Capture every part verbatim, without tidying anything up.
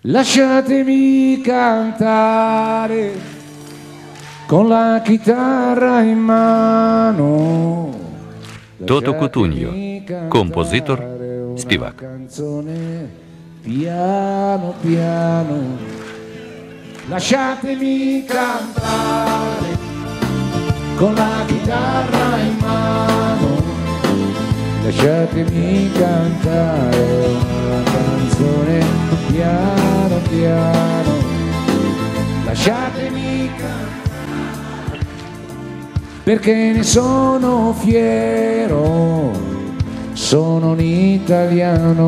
Lasciatemi cantare con la chitarra in mano. Тото Кутуньо, композитор, співак. Piano piano, lasciatemi cantare con la chitarra in mano. Lasciatemi cantare una canzone piano piano. Lasciatemi cantare perché ne sono fiero. Sono un italiano,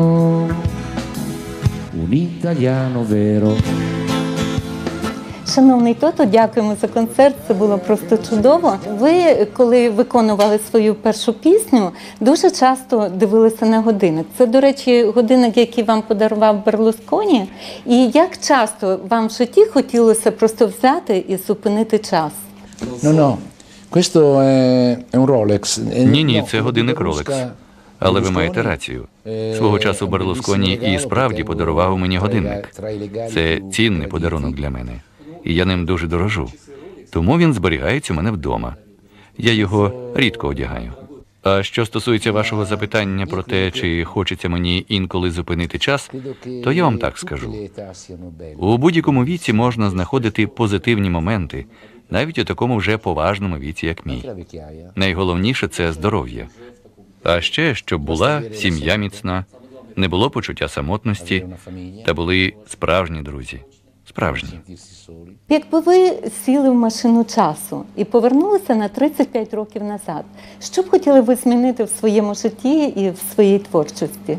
un italiano vero. Шановний Тото, дякуємо за концерт, це було просто чудово. Ви, коли виконували свою першу пісню, дуже часто дивилися на годинник. Це, до речі, годинник, який вам подарував Берлусконі. І як часто вам в житті хотілося просто взяти і зупинити час? No, no, questo è un Rolex. Ні-ні, це годинник Rolex. Але ви маєте рацію. Свого часу Берлусконі і справді подарував мені годинник. Це цінний подарунок для мене. І я ним дуже дорожу. Тому він зберігається у мене вдома. Я його рідко одягаю. А що стосується вашого запитання про те, чи хочеться мені інколи зупинити час, то я вам так скажу. У будь-якому віці можна знаходити позитивні моменти, навіть у такому вже поважному віці, як мій. Найголовніше – це здоров'я. А ще, щоб була сім'я міцна, не було почуття самотності, та були справжні друзі. Справжні. Якби ви сіли в машину часу і повернулися на тридцять п'ять років назад, що б хотіли ви змінити в своєму житті і в своїй творчості?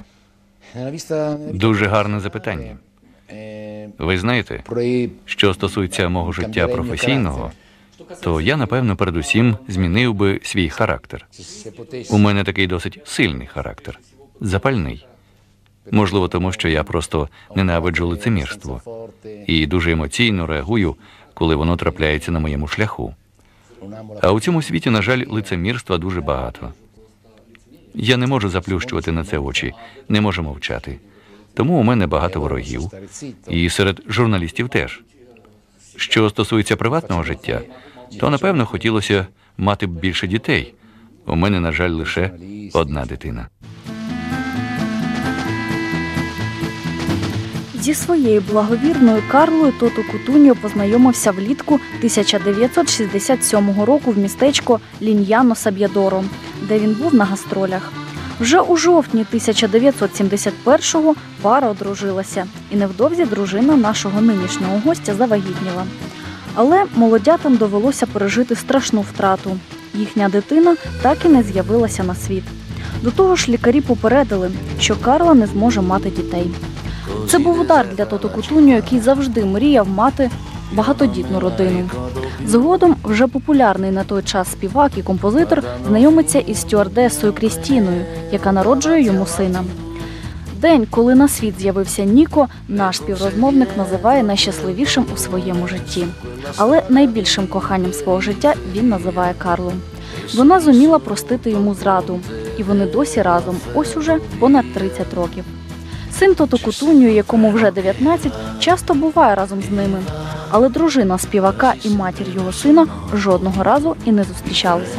Дуже гарне запитання. Ви знаєте, що стосується мого життя професійного, то я, напевно, передусім змінив би свій характер. У мене такий досить сильний характер, запальний. Можливо, тому що я просто ненавиджу лицемірство і дуже емоційно реагую, коли воно трапляється на моєму шляху. А у цьому світі, на жаль, лицемірства дуже багато. Я не можу заплющувати на це очі, не можу мовчати. Тому у мене багато ворогів. І серед журналістів теж. Що стосується приватного життя, то, напевно, хотілося мати більше дітей. У мене, на жаль, лише одна дитина. Зі своєю благовірною Карлою Тото Кутуньо познайомився влітку тисяча дев'ятсот шістдесят сьомого року в містечко Ліньяно Саб'ядоро, де він був на гастролях. Вже у жовтні тисяча дев'ятсот сімдесят першого пара одружилася, і невдовзі дружина нашого нинішнього гостя завагітніла. Але молодятам довелося пережити страшну втрату. Їхня дитина так і не з'явилася на світ. До того ж, лікарі попередили, що Карла не зможе мати дітей. Це був удар для Тото Кутуньо, який завжди мріяв мати багатодітну родину. Згодом вже популярний на той час співак і композитор знайомиться із стюардесою Крістіною, яка народжує йому сина. День, коли на світ з'явився Ніко, наш співрозмовник називає найщасливішим у своєму житті. Але найбільшим коханням свого життя він називає Карлу. Вона зуміла простити йому зраду. І вони досі разом, ось уже понад тридцять років. Син Тото Кутуньо, якому вже дев'ятнадцять, часто буває разом з ними. Але дружина співака і матір його сина жодного разу і не зустрічалися.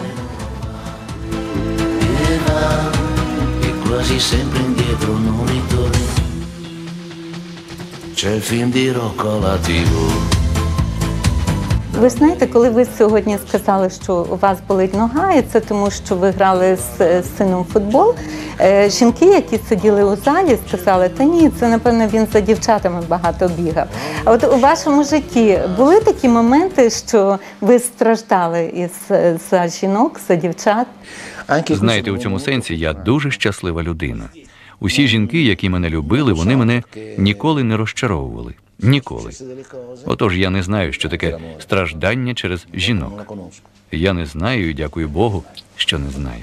Ви знаєте, коли ви сьогодні сказали, що у вас болить нога, і це тому, що ви грали з сином в футбол, жінки, які сиділи у залі, сказали, та ні, це, напевно, він за дівчатами багато бігав. А от у вашому житті були такі моменти, що ви страждали із за жінок, за дівчат? Знаєте, у цьому сенсі я дуже щаслива людина. Усі жінки, які мене любили, вони мене ніколи не розчаровували. Ніколи. Отож, я не знаю, що таке страждання через жінок. Я не знаю і дякую Богу, що не знаю.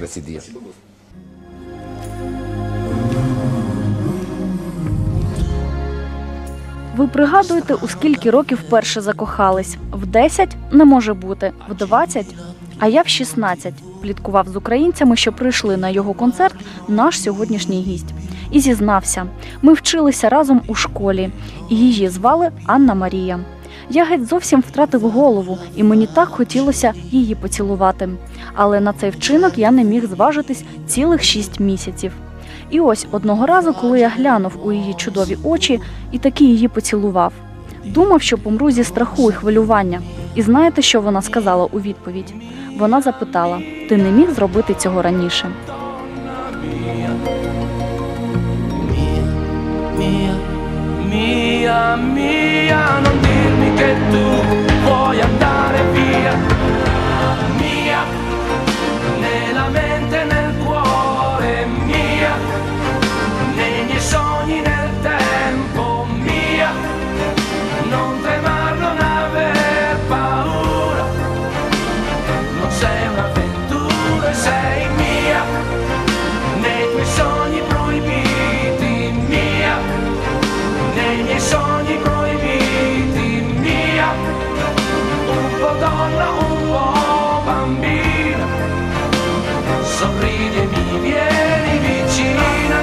Ви пригадуєте, у скільки років вперше закохались? В десять? Не може бути. В двадцять? А я в шістнадцять. Пліткував з українцями, що прийшли на його концерт наш сьогоднішній гість. І зізнався, ми вчилися разом у школі, і її звали Анна Марія. Я геть зовсім втратив голову, і мені так хотілося її поцілувати. Але на цей вчинок я не міг зважитись цілих шість місяців. І ось одного разу, коли я глянув у її чудові очі і таки її поцілував. Думав, що помру зі страху і хвилювання. І знаєте, що вона сказала у відповідь? Вона запитала, ти не міг зробити цього раніше? Mia, mia, non dirmi che tu vuoi andare via. Mia, nella mente e nel cuore. Mia, nei miei sogni nel tempo. Mia, non tremar, non aver paura. Non sei un'avventura, sei mia. Nei tuoi sogni proibiti. Mia, nei miei sogni proibiti, mia, un po' donna, un po' bambina, sorridi e mi vieni vicina.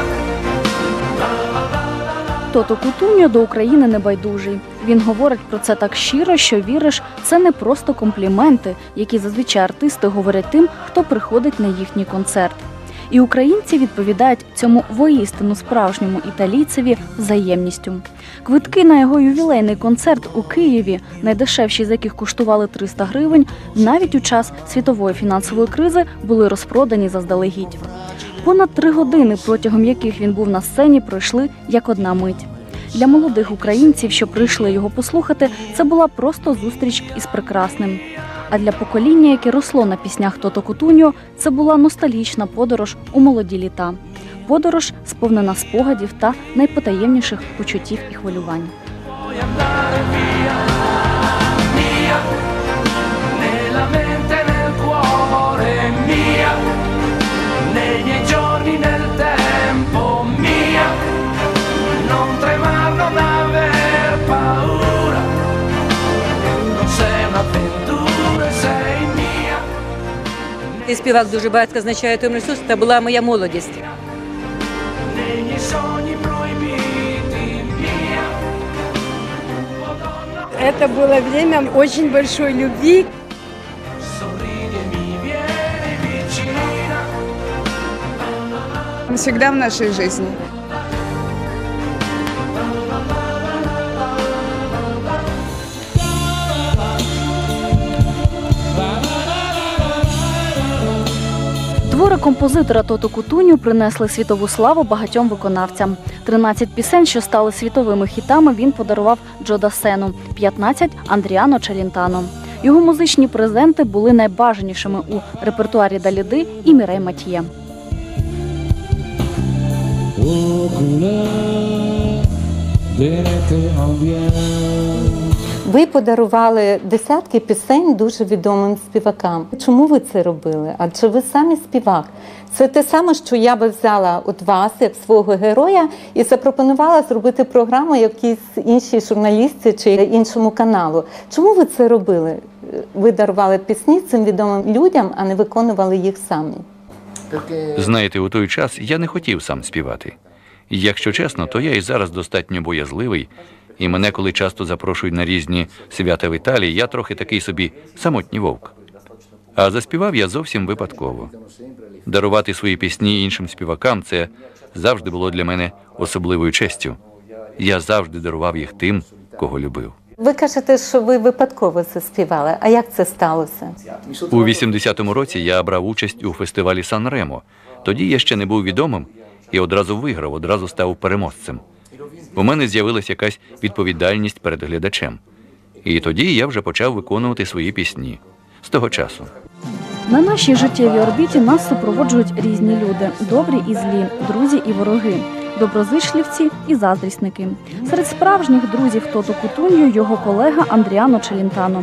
Тото Кутуньо до України не байдужий. Він говорить про це так щиро, що віриш, це не просто компліменти, які зазвичай артисти говорять тим, хто приходить на їхній концерт. І українці відповідають цьому воістину справжньому італійцеві взаємністю. Квитки на його ювілейний концерт у Києві, найдешевші з яких коштували триста гривень, навіть у час світової фінансової кризи були розпродані заздалегідь. Понад три години, протягом яких він був на сцені, пройшли як одна мить. Для молодих українців, що прийшли його послухати, це була просто зустріч із прекрасним. А для покоління, яке росло на піснях Тото Кутуньо, це була ностальгічна подорож у молоді літа. Подорож, сповнена спогадів та найпотаємніших почуттів і хвилювань. І співак дуже багато означає той ресурс, це була моя молодість. Это было время очень большой любви. Всегда в нашей жизни. Твори композитора Тото Кутуньо принесли світову славу багатьом виконавцям. тринадцять пісень, що стали світовими хітами, він подарував Джо Дассену, п'ятнадцять – Андріано Челентано. Його музичні презенти були найбажанішими у репертуарі Даліди і Мірей Матьє. Ви подарували десятки пісень дуже відомим співакам. Чому ви це робили? Адже ви самі співак. Це те саме, що я би взяла от вас, як свого героя, і запропонувала зробити програму якійсь іншій журналістці чи іншому каналу. Чому ви це робили? Ви дарували пісні цим відомим людям, а не виконували їх самі? Знаєте, у той час я не хотів сам співати. Якщо чесно, то я і зараз достатньо боязливий, і мене, коли часто запрошують на різні свята в Італії, я трохи такий собі самотній вовк. А заспівав я зовсім випадково. Дарувати свої пісні іншим співакам – це завжди було для мене особливою честю. Я завжди дарував їх тим, кого любив. Ви кажете, що ви випадково це співали. А як це сталося? У вісімдесятому році я брав участь у фестивалі Сан-Ремо. Тоді я ще не був відомим і одразу виграв, одразу став переможцем. У мене з'явилася якась відповідальність перед глядачем. І тоді я вже почав виконувати свої пісні. З того часу. На нашій життєвій орбіті нас супроводжують різні люди – добрі і злі, друзі і вороги, доброзичливці і заздрісники. Серед справжніх друзів Тото Кутуньо – його колега Андріано Челентано.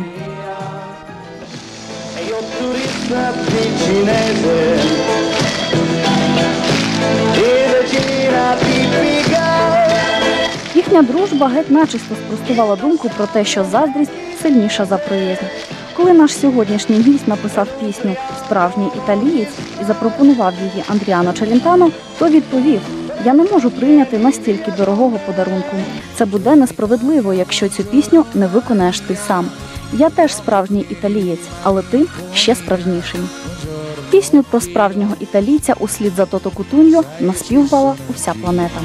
Їхня дружба геть начисто спростувала думку про те, що заздрість сильніша за приязнь. Коли наш сьогоднішній гість написав пісню «Справжній італієць» і запропонував її Андріано Челентано, то відповів: Я не можу прийняти настільки дорогого подарунку. Це буде несправедливо, якщо цю пісню не виконаєш ти сам. Я теж справжній італієць, але ти ще справжніший. Пісню про справжнього італійця услід за Тото Кутуньо наспівувала уся планета.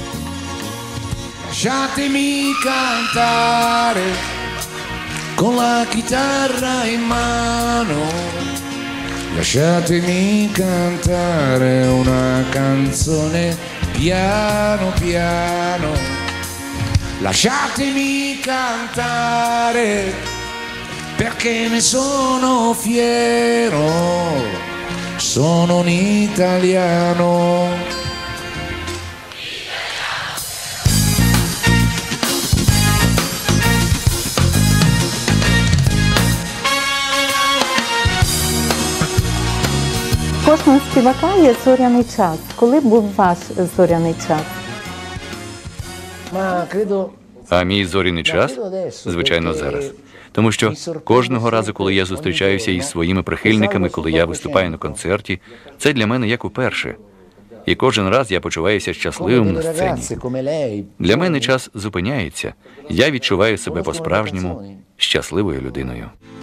Lasciatemi cantare con la chitarra in mano. Lasciatemi cantare una canzone piano piano. Lasciatemi cantare perché ne sono fiero. Sono un italiano. Кожного співака є зоряний час. Коли був ваш зоряний час? А мій зоряний час, звичайно, зараз. Тому що кожного разу, коли я зустрічаюся із своїми прихильниками, коли я виступаю на концерті, це для мене як уперше. І кожен раз я почуваюся щасливим на сцені. Для мене час зупиняється. Я відчуваю себе по-справжньому щасливою людиною.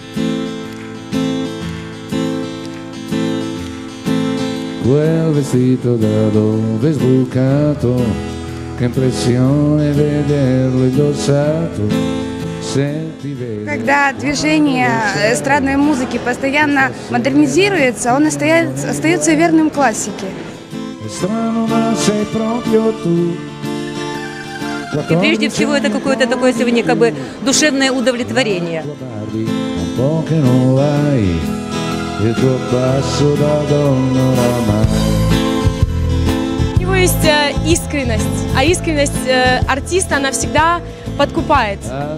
Quel vestito da dove è sbucato, che impressione vederlo indossato. Когда движение эстрадной музыки постоянно модернизируется, он остается, остается верным классике. И прежде всего это какое-то такое сегодня как бы душевное удовлетворение. У него есть э, искренность, а искренность э, артиста, она всегда подкупает.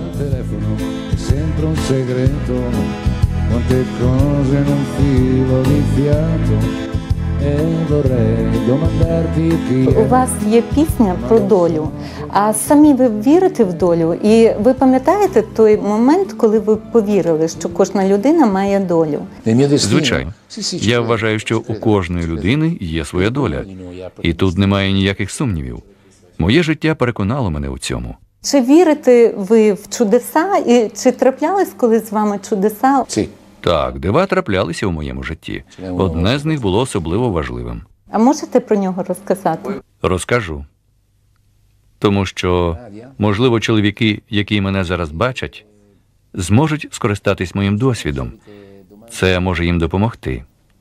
У вас є пісня про долю, а самі ви вірите в долю? І ви пам'ятаєте той момент, коли ви повірили, що кожна людина має долю? Звичайно. Я вважаю, що у кожної людини є своя доля. І тут немає ніяких сумнівів. Моє життя переконало мене у цьому. Чи вірите ви в чудеса? І чи траплялись коли з вами чудеса? Так, дива траплялися у моєму житті. Одне з них було особливо важливим. А можете про нього розказати? Розкажу. Тому що, можливо, чоловіки, які мене зараз бачать, зможуть скористатись моїм досвідом. Це може їм допомогти.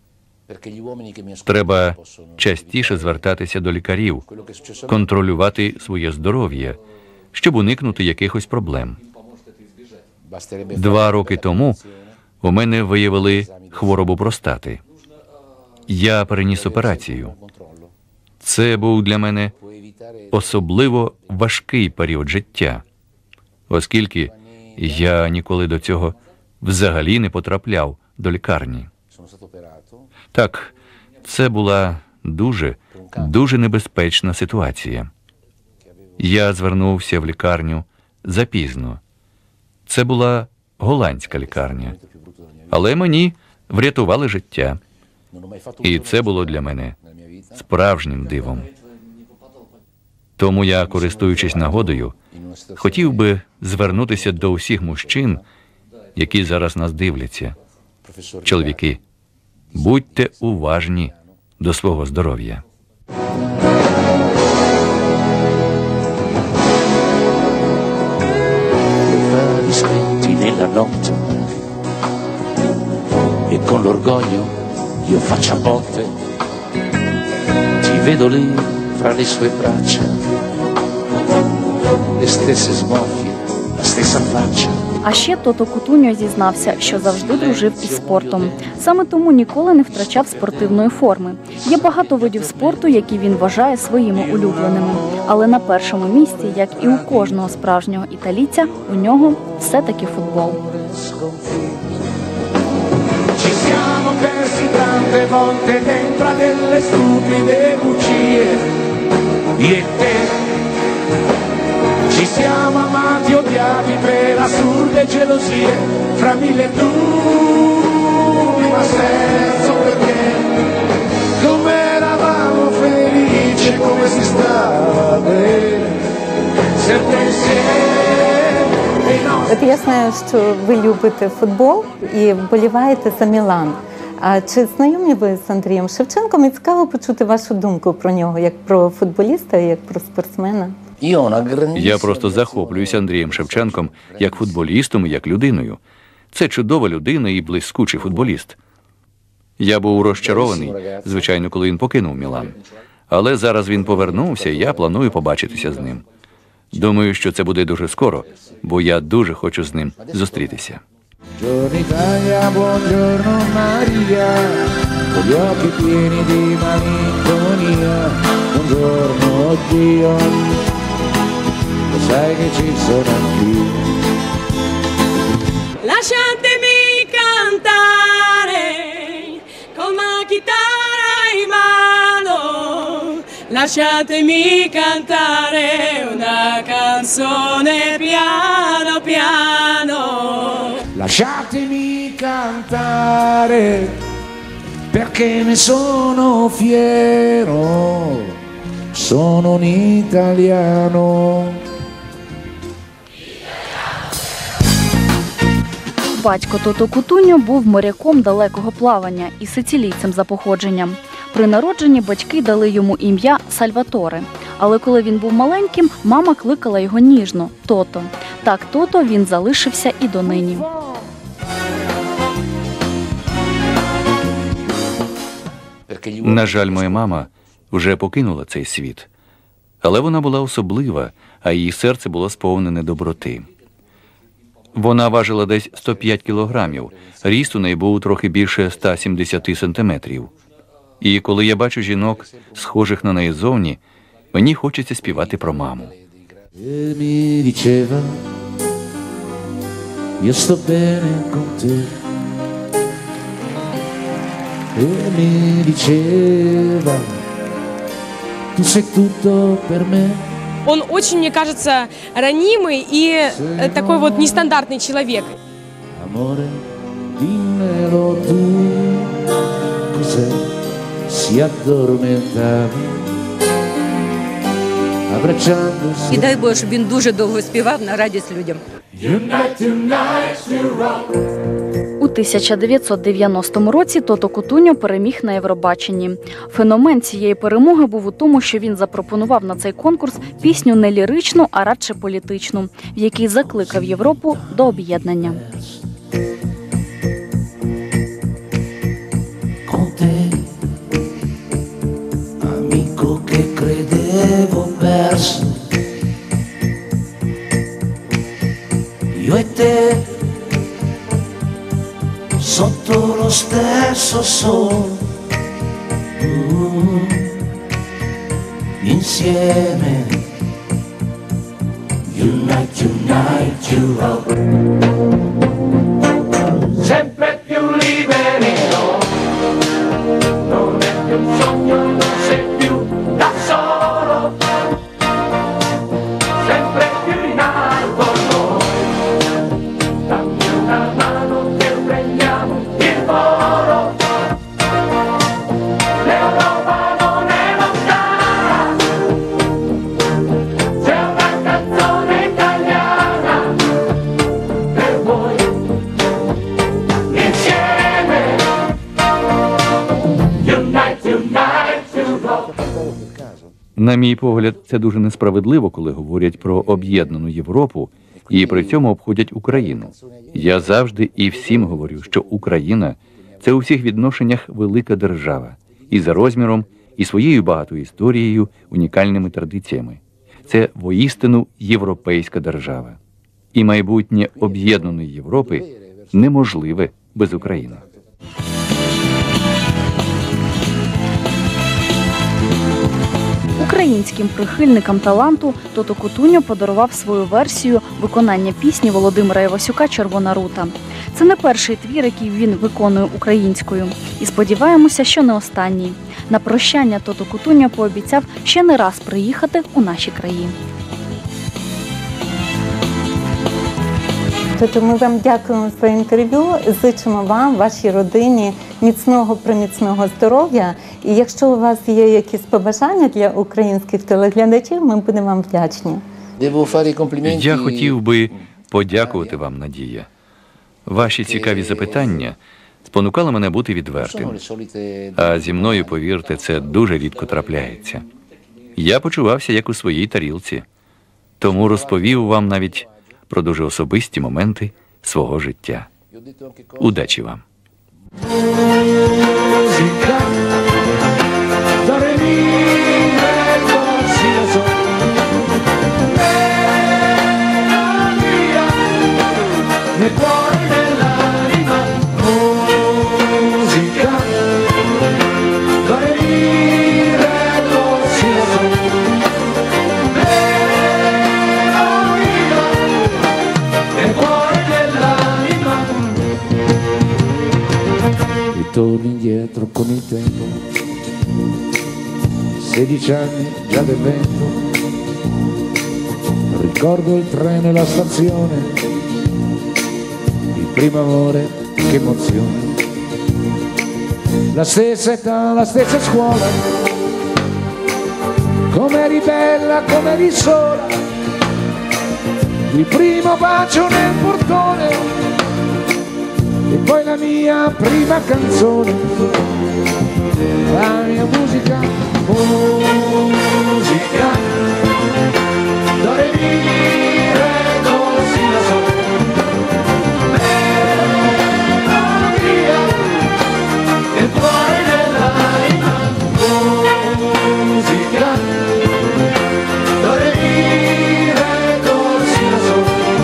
Треба частіше звертатися до лікарів, контролювати своє здоров'я, щоб уникнути якихось проблем. Два роки тому у мене виявили хворобу простати. Я переніс операцію. Це був для мене особливо важкий період життя, оскільки я ніколи до цього взагалі не потрапляв до лікарні. Так, це була дуже, дуже небезпечна ситуація. Я звернувся в лікарню запізно. Це була голландська лікарня. Але мені врятували життя. І це було для мене справжнім дивом. Тому я, користуючись нагодою, хотів би звернутися до усіх мужчин, які зараз нас дивляться. Чоловіки, будьте уважні до свого здоров'я. E con l'orgoglio io faccio a botte, ti vedo lì fra le sue braccia, le stesse smorfie, la stessa faccia. А ще Тото Кутуньо зізнався, що завжди дружив із спортом. Саме тому ніколи не втрачав спортивної форми. Є багато видів спорту, які він вважає своїми улюбленими. Але на першому місці, як і у кожного справжнього італійця, у нього все-таки футбол. Tante volte dentro a delle stupide bugie, io e te ci siamo amati e odiati per assurde gelosie, fra mille dubbi ma senza perché, come eravamo felici, come si sta sempre insieme. E i nostri От я знаю, що ви любите футбол і вболіваєте за Мілан. А чи знайомі ви з Андрієм Шевченком? І цікаво почути вашу думку про нього, як про футболіста, як про спортсмена. Я просто захоплююся Андрієм Шевченком як футболістом і як людиною. Це чудова людина і блискучий футболіст. Я був розчарований, звичайно, коли він покинув Мілан. Але зараз він повернувся, і я планую побачитися з ним. Думаю, що це буде дуже скоро, бо я дуже хочу з ним зустрітися. Buongiorno Italia, buongiorno Maria, con gli occhi pieni di malinconia. Buongiorno Dio, lo sai che ci sono anch'io. Lasciatemi cantare con la chitarra in mano, lasciatemi cantare una canzone piano piano. Lasciatemi cantare perché ne sono fiero, sono un italiano. Батько Тото Кутуньо був моряком далекого плавання і сицилійцем за походженням. При народженні батьки дали йому ім'я Сальваторе. Але коли він був маленьким, мама кликала його ніжно – Тото. Так Тото він залишився і донині. На жаль, моя мама вже покинула цей світ. Але вона була особлива, а її серце було сповнене доброти. Вона важила десь сто п'ять кілограмів, ріст у неї був трохи більше ста сімдесяти сантиметрів. І коли я бачу жінок, схожих на неї зовні, мені хочеться співати про маму. E mi diceva, io sto bene con te. E mi diceva, tu sei tutto per me. Он очень, мне кажется, ранимый и э, такой вот нестандартный человек. Amore, dimmelo tu, cos'è? Si addormentava, abbracciandosi. І дай Боже, щоб він дуже довго співав на радість людям. Unite, unite, to rock. У тисяча дев'ятсот дев'яностому році Тото Кутуньо переміг на Євробаченні. Феномен цієї перемоги був у тому, що він запропонував на цей конкурс пісню не ліричну, а радше політичну, в якій закликав Європу до об'єднання. Con te, amico che credevo perso, io e te, sotto lo stesso sole, uh, insieme, unite, unite, you rock. Sempre più liberi, no, non è più un sogno, non sei più da solo, sempre più in alto noi, dammi una mano che prendiamo il volo, l'Europa non è lontana, c'è una canzone italiana per voi, insieme, unite, unite, to rock. На мій погляд, це дуже несправедливо, коли говорять про об'єднану Європу і при цьому обходять Україну. Я завжди і всім говорю, що Україна – це у всіх відношеннях велика держава. І за розміром, і своєю багатою історією, унікальними традиціями. Це воістину європейська держава. І майбутнє об'єднаної Європи неможливе без України. Українським прихильникам таланту Тото Кутуньо подарував свою версію виконання пісні Володимира Івасюка «Червона рута». Це не перший твір, який він виконує українською. І сподіваємося, що не останній. На прощання Тото Кутуньо пообіцяв ще не раз приїхати у наші краї. Тото, ми вам дякуємо за інтерв'ю, зичимо вам, вашій родині міцного, приміцного здоров'я. І якщо у вас є якісь побажання для українських телеглядачів, ми будемо вам вдячні. Я хотів би подякувати вам, Надія. Ваші цікаві запитання спонукали мене бути відвертим. А зі мною, повірте, це дуже рідко трапляється. Я почувався як у своїй тарілці. Тому розповів вам навіть про дуже особисті моменти свого життя. Удачі вам! Torni indietro con il tempo, sedici anni già del vento, ricordo il treno e la stazione, il primo amore, che emozione, la stessa età, la stessa scuola, come eri bella, come eri sola, il primo bacio nel portone, e poi la mia prima canzone, la mia musica, musica, do re mi re do si la so, melodia, e cuore nell'anima, musica, do re mi re do si la so.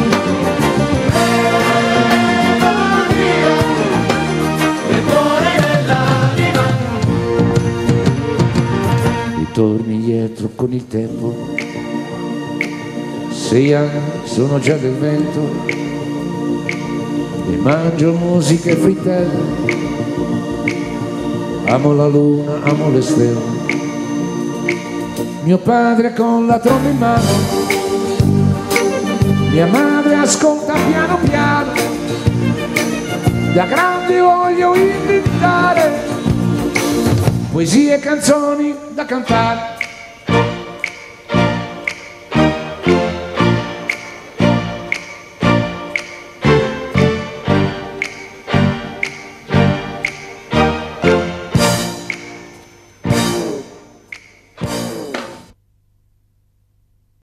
Torni indietro con il tempo, sei anni sono già del vento, e mangio musica e frittelle, amo la luna, amo le stelle, mio padre con la tromba in mano, mia madre ascolta piano piano, da grande voglio inventare poesie e canzoni da cantare.